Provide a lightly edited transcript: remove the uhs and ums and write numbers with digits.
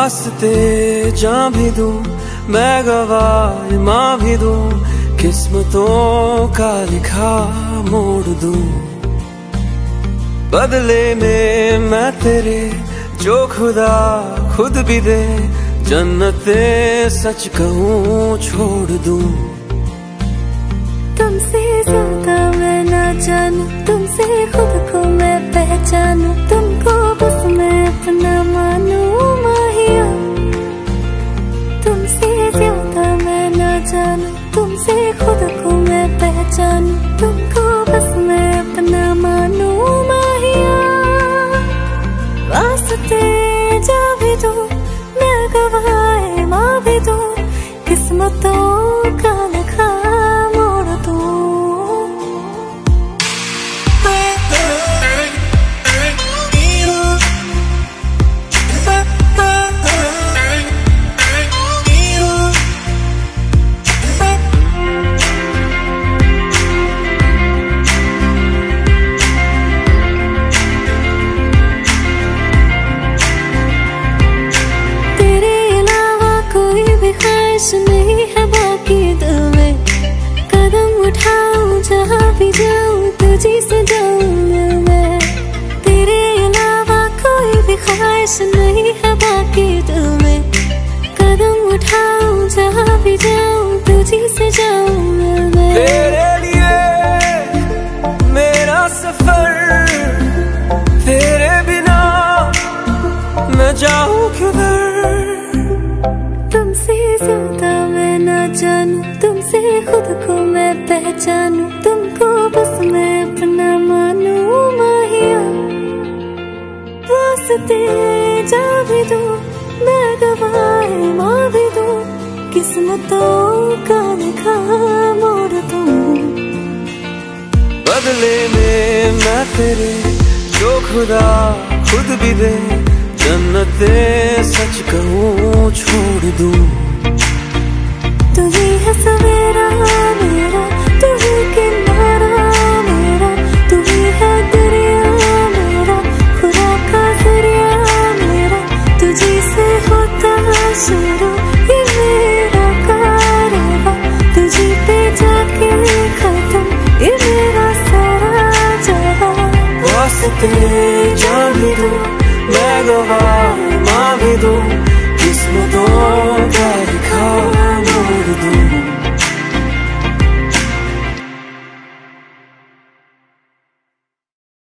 वास्ते जान भी दूं, मैं गवाह इमां भी दूं, किस्मतों का लिखा मोड़ दूं। बदले में मैं तेरे जो खुदा खुद भी दे, जन्नतें सच कहूँ छोड़ दूं। तुमसे ज़्यादा मैं ना जानूं, तुमसे खुद को मैं पहचानूं, तुमको बस मैं अपना मानूं माहिया। तुमसे ज़्यादा मैं ना जानूं, तुमसे खुद को मैं पहचानूं, तुमको बस मैं अपना मानूं माहिया। वास्ते जा भी दूं, मैं गवाह मां भी दूं, किस्मतों का लिखा मोड़ दूं। ख्वाहिश नहीं है बाकी दिल में, कदम उठाऊं जहाँ भी जाऊं तुझी से जाऊं मिल मैं। तेरे अलावा कोई भी ख्वाहिश नहीं है बाकी दिल में, कदम उठाऊं जहाँ भी जाऊं तुझी से जाऊं मिल मैं। तेरे लिए मेरा सफर, तेरे बिना मैं जाऊं किधर। तुमसे ज़्यादा मैं ना जानूं, तुमसे खुद को मैं पहचानूं, तुमको बस मैं अपना मानूं माहिया। वास्ते जा भी दूं, मैं गवाह मां भी दूं, किस्मतों का लिखा मोड़ दूं। बदले में मैं तेरे जो खुदा खुद भी दे, जन्नतें सच कहूँ छोड़ दूं। तू ही है सवेरा मेरा, तू ही किनारा मेरा, तू ही है दरिया मेरा, खुदा का जरिया मेरा। तुझी से होता शुरू ये मेरा कारवां, तुझी पे जाके खत्म ये मेरा सारा जहां। वास्ते जान भी दूं, मैं गवाह